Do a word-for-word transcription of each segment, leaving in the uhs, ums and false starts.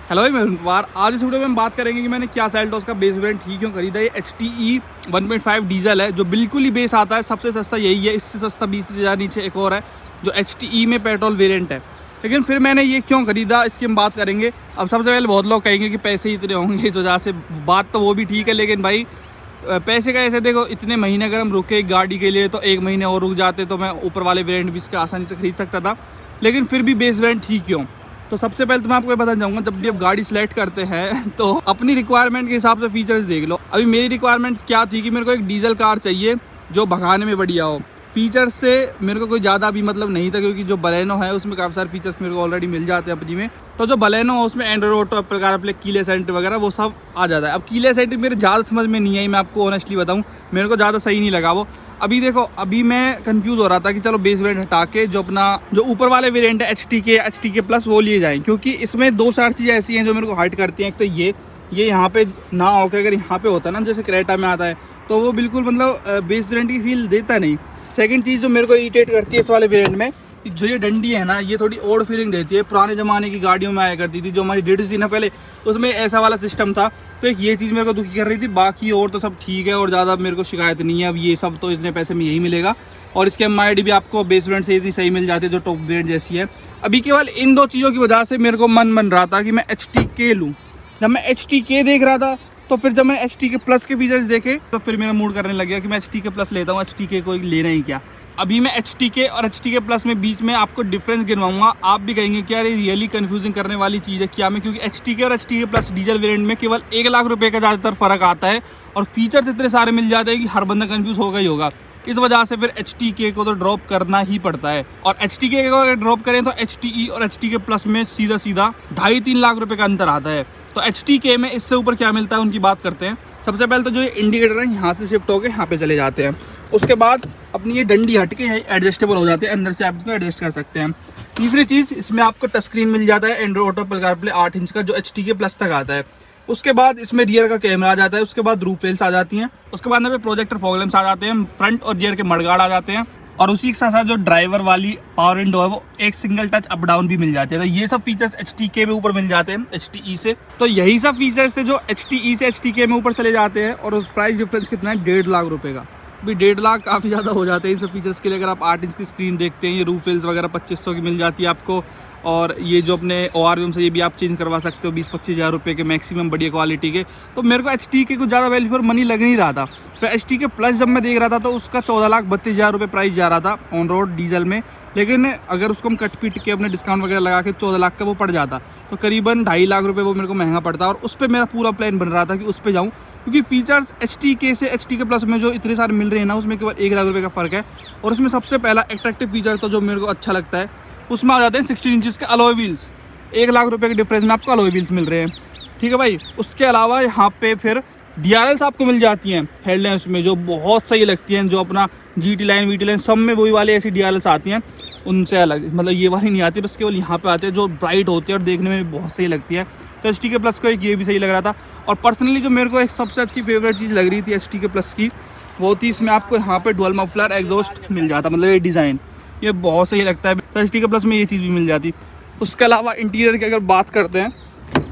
Hello मैं अरुण कुमार। आज इस वीडियो में हम बात करेंगे कि मैंने क्या सेल्टॉस का बेस वेरिएंट ही क्यों खरीदा। ये H T E one point five diesel है जो बिल्कुल ही बेस आता है, सबसे सस्ता यही है। इससे सस्ता बीस हज़ार नीचे एक और है जो एच टी ई में पेट्रोल वेरिएंट है, लेकिन फिर मैंने ये क्यों खरीदा इसकी हम बात करेंगे। अब सबसे पहले बहुत लोग कहेंगे कि पैसे ही इतने होंगे, इस वजह से बात तो वो भी ठीक है, लेकिन भाई पैसे का ऐसे देखो, इतने महीने अगर हम रुके गाड़ी के लिए तो एक महीने और रुक जाते तो मैं ऊपर वाले वेरिएंट भी इसके आसानी से खरीद सकता था, लेकिन फिर भी बेस वेरिएंट ही क्यों। तो सबसे पहले तो मैं आपको बताना चाहूँगा, जब भी आप गाड़ी सेलेक्ट करते हैं तो अपनी रिक्वायरमेंट के हिसाब से फीचर्स देख लो। अभी मेरी रिक्वायरमेंट क्या थी कि मेरे को एक डीजल कार चाहिए जो भगाने में बढ़िया हो। फीचर्स से मेरे को कोई ज़्यादा भी मतलब नहीं था, क्योंकि जो बलेनो है उसमें काफ़ी सारे फीचर्स मेरे को ऑलरेडी मिल जाते हैं अपनी में। तो जो बलेनो है उसमें Android Auto, Apple CarPlay, keyless entry वगैरह वो सब आ जाता है। अब कीलेस एंट्री मेरे ज़्यादा समझ में नहीं आई, मैं आपको ऑनेस्टली बताऊँ, मेरे को ज़्यादा सही नहीं लगा वो। अभी देखो, अभी मैं कंफ्यूज हो रहा था कि चलो बेस वेरिएंट हटा के जो अपना जो ऊपर वाले वेरिएंट है H T K H T K plus वो लिए जाएं, क्योंकि इसमें दो चार चीज़ें ऐसी हैं जो मेरे को हाइट करती हैं। एक तो ये ये यहाँ पे ना होकर अगर यहाँ पे होता है ना, जैसे क्रेटा में आता है, तो वो बिल्कुल मतलब बेस वेरिएंट की फील देता नहीं। सेकंड चीज़ जो मेरे को इरिटेट करती है इस वाले वेरिएंट में, जो ये डंडी है ना, ये थोड़ी ओल्ड फीलिंग देती है। पुराने ज़माने की गाड़ियों में आया करती थी जो हमारी डिड्स थी ना पहले, तो उसमें ऐसा वाला सिस्टम था। तो एक ये चीज़ मेरे को दुखी कर रही थी। बाकी और तो सब ठीक है और ज़्यादा मेरे को शिकायत नहीं है। अब ये सब तो इतने पैसे में यही मिलेगा, और इसके एम आई डी भी आपको बेस वेरिएंट से इतनी सही मिल जाती है जो टॉप वेरिएंट जैसी है। अभी केवल इन दो चीज़ों की वजह से मेरे को मन बन रहा था कि मैं एच टी के लूँ। जब मैं एच टी के देख रहा था तो फिर जब मैंने एच टी के प्लस के फीचर्स देखे तो फिर मेरा मूड करने लग गया कि मैं एच टी के प्लस लेता हूँ, एच टी के को लेना ही क्या। अभी मैं एच टी के और एच टी के प्लस में बीच में आपको डिफरेंस गिनवाऊंगा। आप भी कहेंगे कि यार ये रियली कंफ्यूजिंग करने वाली चीज़ है क्या मैं, क्योंकि एच टी के और H T K plus diesel variant में केवल एक लाख रुपए का ज़्यादातर फर्क आता है, और फीचर्स इतने सारे मिल जाते हैं कि हर बंदा कंफ्यूज होगा ही होगा। इस वजह से फिर एच टी के को तो ड्रॉप करना ही पड़ता है, और एच टी के को अगर ड्रॉप करें तो एच टी ई और एच टी के प्लस में सीधा सीधा ढाई तीन लाख रुपए का अंतर आता है। तो एच टी के में इससे ऊपर क्या मिलता है उनकी बात करते हैं। सबसे पहले तो जो ये इंडिकेटर है यहाँ से शिफ्ट होकर यहाँ पे चले जाते हैं। उसके बाद अपनी ये डंडी हट के एडजस्टेबल हो जाते हैं, अंदर से आप इसको एडजस्ट कर सकते हैं। तीसरी चीज़, इसमें आपको टच स्क्रीन मिल जाता है एंड्रॉइड ऑटो, एप्पल कारप्ले आठ इंच का जो एच टी के प्लस तक आता है। उसके बाद इसमें रियर का कैमरा आ जाता है। उसके बाद रूफ रेल्स आ जाती हैं। उसके बाद यहाँ पे प्रोजेक्टर फॉग लैंप्स आ जाते हैं। फ्रंट और रियर के मडगार्ड आ जाते हैं, और उसी के साथ साथ जो ड्राइवर वाली पावर विंडो है वो एक सिंगल टच अप डाउन भी मिल जाती है। तो ये सब फीचर्स एच टी के में ऊपर मिल जाते हैं एच टी ई से। तो यही सब फीचर्स थे जो एच टी ई से एच टी के में ऊपर चले जाते हैं, और प्राइस डिफरेंस कितना है, डेढ़ लाख रुपए का। भी डेढ़ लाख काफ़ी ज़्यादा हो जाते हैं इन सब फीचर्स के लिए। अगर आप आठ इंच की स्क्रीन देखते हैं, ये रूफ रेल्स वगैरह पच्चीस सौ की मिल जाती है आपको, और ये जो अपने ओ आर वी एम से ये भी आप चेंज करवा सकते हो बीस पच्चीस हज़ार रुपये के मैक्सिमम बढ़िया क्वालिटी के। तो मेरे को एच टी के कुछ ज़्यादा वैल्यू फॉर मनी लग नहीं रहा था। फिर एच टी के प्लस जब मैं देख रहा था तो उसका चौदह लाख बत्तीस हज़ार रुपये प्राइस जा रहा था ऑन रोड डीजल में, लेकिन अगर उसको हम कट पीट के अपने डिस्काउंट वगैरह लगा के चौदह लाख का वो पड़ जाता तो करीबन ढाई लाख रुपये वो मेरे को महंगा पड़ता, और उस पर मेरा पूरा प्लान बन रहा था कि उस पर जाऊँ, क्योंकि फीचर्स एच टी के से एच टी के प्लस में जो इतने सारे मिल रहे हैं ना, उसमें केवल एक लाख रुपये का फ़र्क है। और उसमें सबसे पहला एट्रैक्टिव फीचर तो जो मेरे को अच्छा लगता है उसमें आ जाते हैं सिक्सटीन इंचज़ के अलॉय व्हील्स। एक लाख रुपए के डिफरेंस में आपको अलॉय व्हील्स मिल रहे हैं, ठीक है भाई। उसके अलावा यहाँ पे फिर डी आर एल्स आपको मिल जाती हैं हेडलैम्प्स में, जो बहुत सही लगती हैं। जो अपना G T line V T line सब में वही वाली ऐसी डी आर एल्स आती हैं, उनसे अलग, मतलब ये वाली नहीं आती, बस केवल यहाँ पे आते हैं जो ब्राइट होती है और देखने में बहुत सही लगती है। तो एच टी के प्लस को एक ये भी सही लग रहा था। और पर्सनली जो मेरे को एक सबसे अच्छी फेवरेट चीज़ लग रही थी एच टी के प्लस की, वो थी इसमें आपको यहाँ पे डुअल मफलर एग्जॉस्ट मिल जाता, मतलब ये डिज़ाइन ये बहुत सही लगता है। तो एच टी के प्लस में ये चीज़ भी मिल जाती। उसके अलावा इंटीरियर की अगर बात करते हैं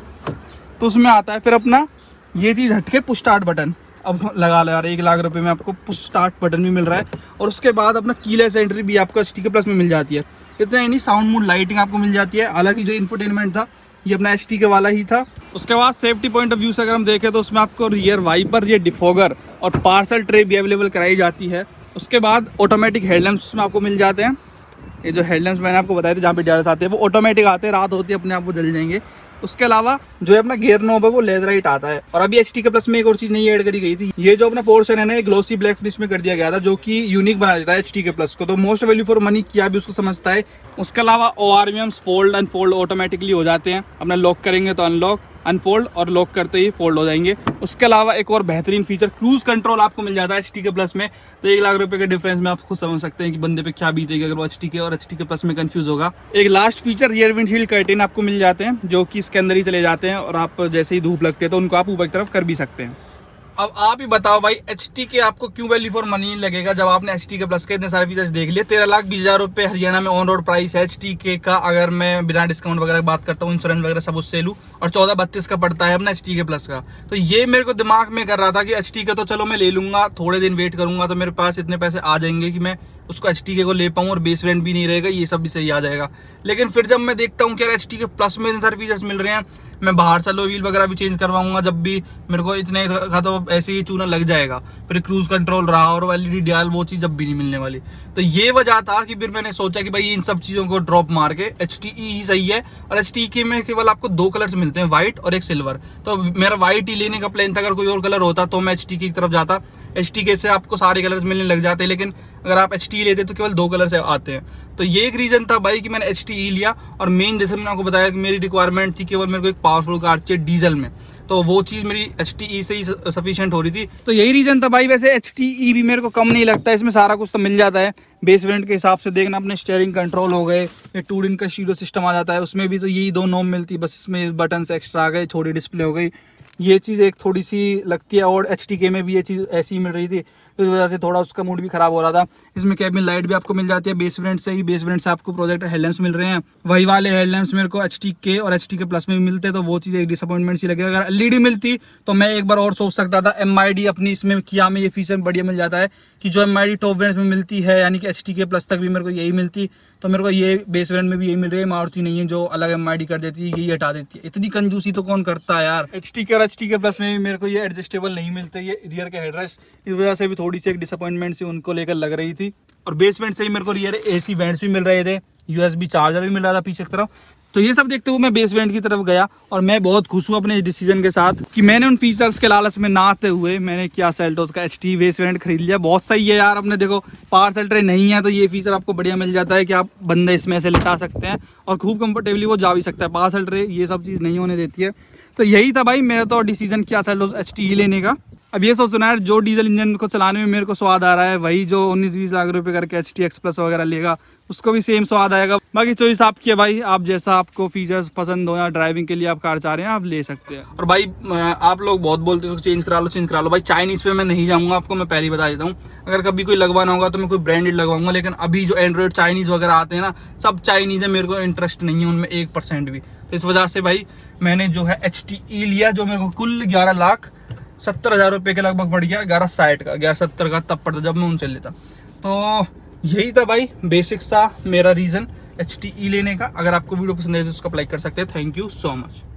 तो उसमें आता है फिर अपना ये चीज़ हटके पुश स्टार्ट बटन। अब लगा लो यार, एक लाख रुपए में आपको पुश स्टार्ट बटन भी मिल रहा है, और उसके बाद अपना कीलेस एंट्री भी आपको एच टी के प्लस में मिल जाती है। इतना ही नहीं, साउंड मोड लाइटिंग आपको मिल जाती है। हालांकि जो इंफोटेनमेंट था ये अपना एच टी के वाला ही था। उसके बाद सेफ्टी पॉइंट ऑफ व्यू से अगर हम देखें तो उसमें आपको रियर वाइपर, ये डिफॉगर और पार्सल ट्रे भी अवेलेबल कराई जाती है। उसके बाद ऑटोमेटिक हेडलैम्प्स में आपको मिल जाते हैं। ये जो हेडलैम्प्स मैंने आपको बताया था जहाँ पे डिआरएस आते हैं वो ऑटोमेटिक आते हैं, रात होती है अपने आप वो जल जाएंगे। उसके अलावा जो है अपना गियर नॉब है वो लेदराइट आता है। और अभी एच टी के प्लस में एक और चीज़ नई ऐड करी गई थी, ये जो अपना पोर्शन है ना, ग्लोसी ब्लैक फिनिश में कर दिया गया था, जो कि यूनिक बना देता है एच टी के प्लस को। तो मोस्ट वैल्यू फॉर मनी क्या भी उसको समझता है। उसके अलावा O R V Ms fold unfold automatically हो जाते हैं। अपना लॉक करेंगे तो अनलॉक, अनफोल्ड, और लॉक करते ही फोल्ड हो जाएंगे। उसके अलावा एक और बेहतरीन फीचर क्रूज कंट्रोल आपको मिल जाता है एच टी के प्लस में। तो एक लाख रुपए के डिफरेंस में आप खुद समझ सकते हैं कि बंदे पे क्या बीतेगा अगर वो एच टी के और एच टी के प्लस में कंफ्यूज होगा। एक last feature, rear windshield curtain आपको मिल जाते हैं, जो कि इसके अंदर ही चले जाते हैं, और आप जैसे ही धूप लगती है तो उनको आप ऊपर की तरफ कर भी सकते हैं। अब आप ही बताओ भाई, एच टी के आपको क्यों वैल्यू फॉर मनी लगेगा जब आपने एच टी के प्लस के इतने सारे फीचर्स देख लिए। तेरह लाख बीस हजार रुपए हरियाणा में ऑन रोड प्राइस है एच टी के का, अगर मैं बिना डिस्काउंट वगैरह बात करता हूँ, इंश्योरेंस वगैरह सब उससे लूँ, और चौदह बत्तीस का पड़ता है अपना एच टी के प्लस का। तो ये मेरे को दिमाग में कर रहा था कि एच टी का तो चलो मैं ले लूंगा, थोड़े दिन वेट करूंगा तो मेरे पास इतने पैसे आ जाएंगे कि मैं उसको एच टी के को ले पाऊँ और बेस वेरिएंट भी नहीं रहेगा, ये सब भी सही आ जाएगा। लेकिन फिर जब मैं देखता हूँ कि यार एच टी के प्लस में इतने सारे फीचर्स मिल रहे हैं, मैं बाहर से लो व्हील वगैरह भी चेंज करवाऊंगा जब भी मेरे को इतने का, तो ऐसे ही चूना लग जाएगा। फिर क्रूज कंट्रोल रहा और एलईडी डियाल वो चीज जब भी नहीं मिलने वाली। तो ये वजह था कि फिर मैंने सोचा कि भाई इन सब चीजों को ड्रॉप मार के एच टी ई ही सही है। और एच टी के में केवल आपको दो कलर्स मिलते हैं, व्हाइट और एक सिल्वर। तो मेरा व्हाइट ही लेने का प्लान था, अगर कोई और कलर होता तो मैं एच टी की तरफ जाता। एच टी के से आपको सारे कलर्स मिलने लग जाते हैं, लेकिन अगर आप एच टी लेते तो केवल दो कलर से आते हैं। तो ये एक रीजन था भाई कि मैंने एच टी ई लिया। और मेन जैसे मैंने आपको बताया कि मेरी रिक्वायरमेंट थी केवल मेरे को एक पावरफुल कार चाहिए डीजल में, तो वो चीज मेरी एच टी ई से ही सफिशिएंट हो रही थी। तो यही रीजन था भाई। वैसे एच टी ई भी मेरे को कम नहीं लगता, इसमें सारा कुछ तो मिल जाता है बेस वेरिएंट के हिसाब से। देखना अपने स्टीयरिंग कंट्रोल हो गए, ये टू डिन का शीडो सिस्टम आ जाता है, उसमें भी तो यही दो नॉब मिलती, बस इसमें बटन से एक्स्ट्रा आ गए, छोटी डिस्प्ले हो गई। ये चीज़ एक थोड़ी सी लगती है, और एच टी के में भी ये चीज़ ऐसी ही मिल रही थी, तो इस वजह से थोड़ा उसका मूड भी खराब हो रहा था। इसमें कैबिन लाइट भी आपको मिल जाती है बेस वेरिएंट से ही, बेस वेरिएंट से आपको प्रोजेक्टर हेडलैम्प्स मिल रहे हैं। वही वाले हेडलैम्प्स मेरे को एच टी के और एच टी के प्लस में भी मिलते, तो वो चीज़ एक डिसअपॉइंटमेंट सी लगी। अगर एलईडी मिलती तो मैं एक बार और सोच सकता था। एम आई डी अपनी इसमें किया में ये फीचर बढ़िया मिल जाता है कि जो M I D top variants में मिलती है, यानी कि एच टी के प्लस तक भी मेरे को यही मिलती, तो मेरे को ये बेस वेरिएंट में भी यही मिल रही है। मारुति नहीं है जो अलग एम आई डी कर देती है, यही हटा देती है। इतनी कंजूसी तो कौन करता है यार। एच टी के और एच टी के प्लस में भी मेरे को ये एडजस्टेबल नहीं मिलते, ये रियर के हेडरेस्ट, इस वजह से भी थोड़ी सी एक डिसअपॉइंटमेंट सी उनको लेकर लग रही थी। और बेस वेरिएंट से ही मेरे को रियर एसी वेंट्स भी मिल रहे थे, यूएसबी चार्जर भी मिल रहा था पीछे की तरफ। तो ये सब देखते हुए मैं बेस वेरिएंट की तरफ गया, और मैं बहुत खुश हूँ अपने डिसीजन के साथ कि मैंने उन फीचर्स के लालच में ना आते हुए मैंने क्या सेल्टोस का एच टी बेस वेरिएंट खरीद लिया। बहुत सही है यार। अपने देखो पावर सेल ट्रे नहीं है तो ये फीचर आपको बढ़िया मिल जाता है कि आप बंदे इसमें से लिटा सकते हैं और खूब कंफर्टेबली वो जा भी सकता है। पावर सेल ट्रे ये सब चीज़ नहीं होने देती है। तो यही था भाई मेरा तो डिसीजन क्या सेल्टोस एच टी लेने का। अब ये सोचना है जो डीजल इंजन को चलाने में मेरे को स्वाद आ रहा है, वही जो उन्नीस बीस लाख रुपए करके एच टी एक्स प्लस वगैरह लेगा उसको भी सेम स्वाद आएगा। बाकी चॉइस आपकी है भाई, आप जैसा आपको फीचर्स पसंद हो या ड्राइविंग के लिए आप कार चाह रहे हैं आप ले सकते हैं। और भाई आप लोग बहुत बोलते हो चेंज करा लो चेंज करा लो, भाई चाइनीज पे मैं नहीं जाऊँगा, आपको मैं पहले ही बता देता हूँ। अगर कभी कोई लगवाना होगा तो मैं कोई ब्रांडेड लगवाऊंगा, लेकिन अभी जो एंड्रॉइड चाइनीज वगैरह आते हैं ना, सब चाइनीज है, मेरे को इंटरेस्ट नहीं है उनमें एक परसेंट भी। तो इस वजह से भाई मैंने जो है एच टी ई लिया, जो मेरे को कुल ग्यारह लाख सत्तर हजार रुपये के लगभग पड़ गया, ग्यारह साठ का ग्यारह सत्तर का तब पड़ता जब मैं उनसे लेता। तो यही था भाई बेसिक्स था मेरा रीज़न एच टी ई लेने का। अगर आपको वीडियो पसंद है तो उसको लाइक कर सकते हैं। Thank you so much.